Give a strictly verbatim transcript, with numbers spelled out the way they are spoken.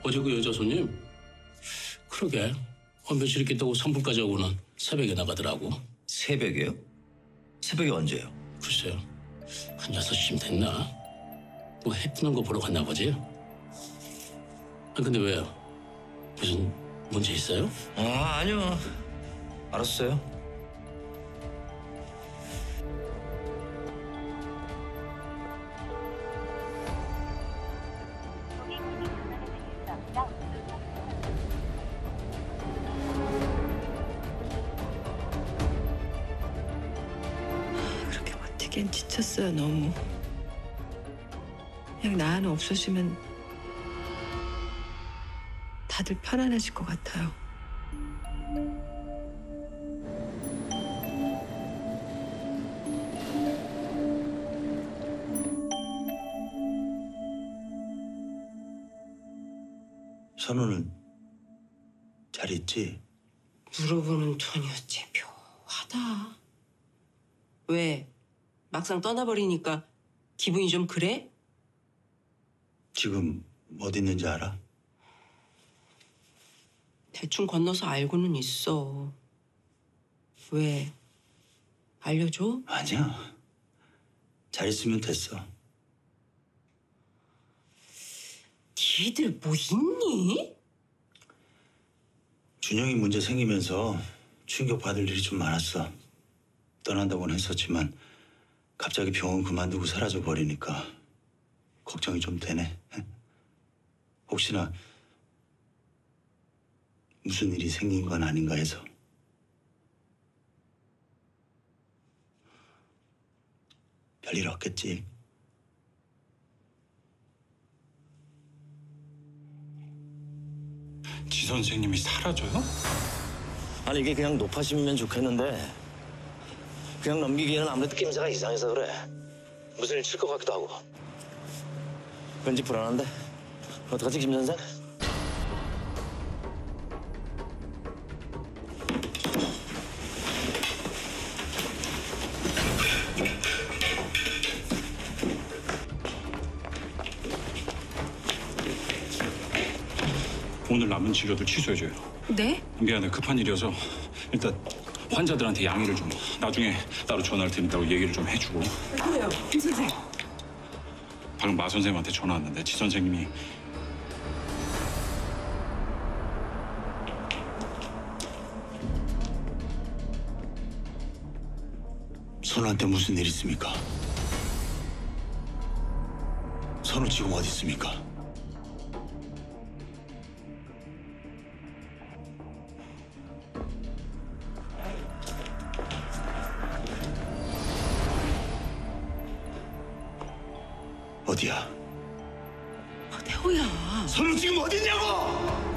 어제 그 여자 손님? 그러게. 어, 며칠 있겠다고 선풍까지 하고는 새벽에 나가더라고. 새벽에요? 새벽에 언제요? 글쎄요. 한 여섯 시쯤 됐나? 뭐 해 뜨는 거 보러 갔나 보지? 아, 근데 왜요? 무슨 문제 있어요? 아, 아니요. 알았어요. 그렇게 버티기엔 지쳤어요, 너무. 그냥 나 하나 없어지면 다들 편안해질 것 같아요. 선우는 잘 있지? 물어보는 톤이 어째 묘하다. 왜? 막상 떠나버리니까 기분이 좀 그래? 지금 어디 있는지 알아? 대충 건너서 알고는 있어. 왜? 알려줘? 아니야. 잘 있으면 됐어. 니들 뭐 있니? 준영이 문제 생기면서 충격받을 일이 좀 많았어. 떠난다고는 했었지만 갑자기 병원 그만두고 사라져 버리니까 걱정이 좀 되네. 혹시나 무슨 일이 생긴 건 아닌가 해서. 별일 없겠지. 지 선생님이 사라져요? 아니, 이게 그냥 높아지면 좋겠는데 그냥 넘기기에는 아무래도 낌새가 이상해서 그래. 무슨 일 칠 것 같기도 하고. 왠지 불안한데? 어떡하지, 김 선생? 오늘 남은 치료도 취소해줘요. 네? 미안해, 급한 일이어서 일단 환자들한테 양해를 좀, 나중에 따로 전화를 드린다고 얘기를 좀 해주고. 그래요, 김 선생. 방금 마 선생님한테 전화 왔는데 지 선생님이 선우한테 무슨 일 있습니까? 선우 지금 어디 있습니까? 어디야? 어, 태호야. 선우 지금 어디 있냐고!